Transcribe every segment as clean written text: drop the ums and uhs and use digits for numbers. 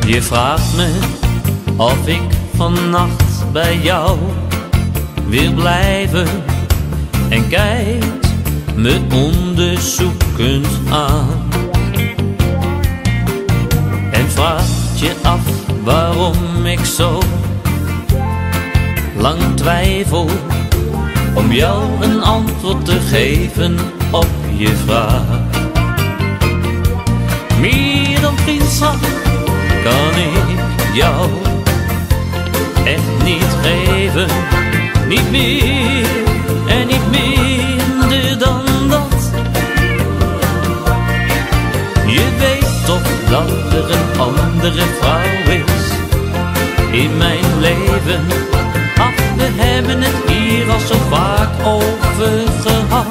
Je vraagt me of ik vannacht bij jou wil blijven en kijkt me onderzoekend aan. En vraagt je af waarom ik zo lang twijfel om jou een antwoord te geven op je vraag. Meer dan vriendschap kan ik jou echt niet geven. Niet meer en niet minder dan dat. Je weet toch dat er een andere vrouw is in mijn leven. Ach, we hebben het hier al zo vaak over gehad.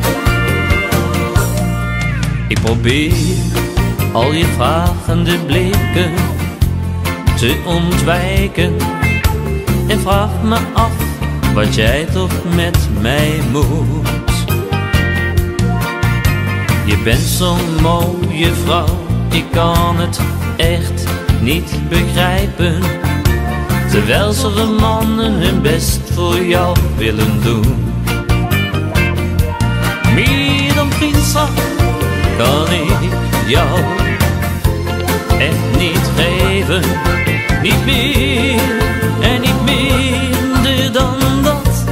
Ik probeer al je vragende blikken te ontwijken en vraag me af wat jij toch met mij moet. Je bent zo'n mooie vrouw, ik kan het echt niet begrijpen, terwijl zoveel mannen hun best voor jou willen doen. Meer dan vriendschap kan ik jou echt niet geven. Niet meer en niet minder dan dat.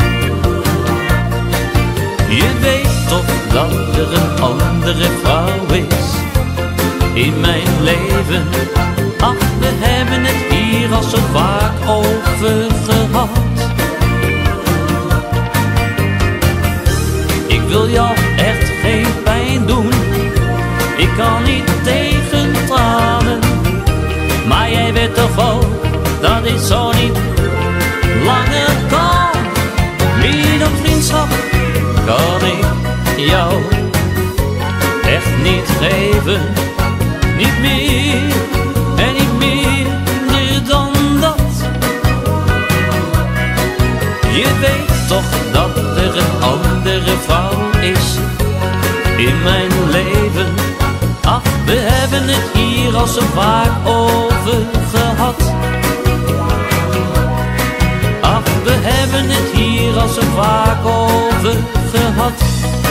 Je weet toch dat er een andere vrouw is in mijn leven. Ach, we hebben het hier al zo vaak over gehad. Ik wil jou echt geen pijn doen, ik kan niet tegen tranen, maar jij weet toch ook dat dit zo niet langer kan. Meer dan vriendschap kan ik jou echt niet geven. Niet meer en niet minder dan dat. Je weet toch dat er een andere vrouw is in mijn leven. Ach, we hebben het hier al zo vaak over gehad. Ach, we hebben het hier al zo vaak over gehad.